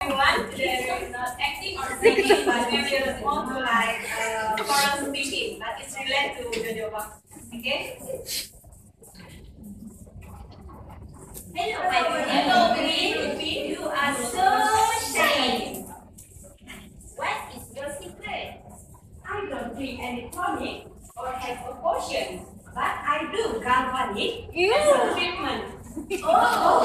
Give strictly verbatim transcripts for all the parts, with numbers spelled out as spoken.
Everyone, today we're not acting or singing, but we will respond to like uh, choral speaking, but it's related to Jojoba. Okay? Hello, my friend. Hello, Pin. You are so shy. What is your secret? I don't drink any tonic or have a potion, but I do galvanic as a treatment. Oh,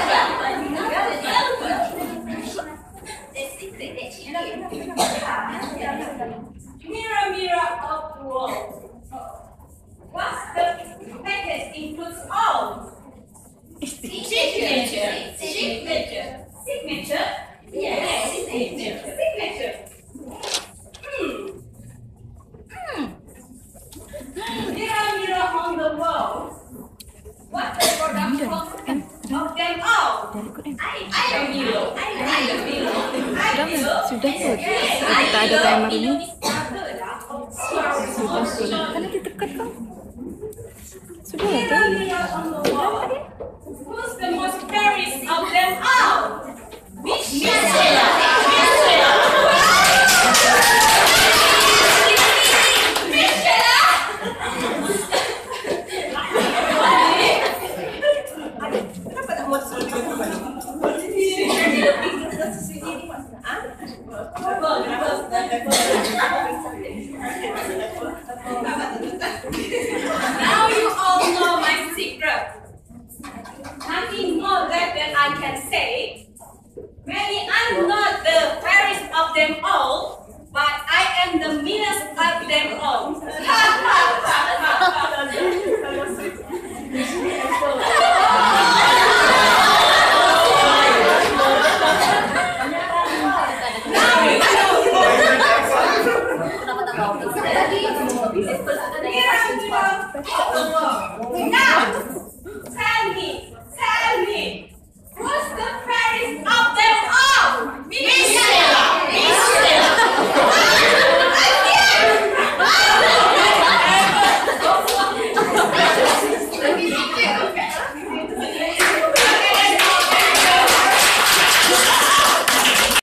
the secret that she gave. Mirror, mirror of the world. What's the package includes all? Signature. Signature. Signature? Yes, signature. Signature. Hmm. Hmm. Mirror, mirror on the wall. What's the production of them all? I, I am mirror. I am mirror. I am mirror. Sudah pun. Kita ada timer ini. Sudah pun. Kan nanti tekan kau. Sudah lah tu. Who's the most fairest of them all? Michelle. Michelle. Now you all know my secret. Nothing more left that I can say. Maybe I'm not the fairest of them all, but I am the meanest of them all. Now you know.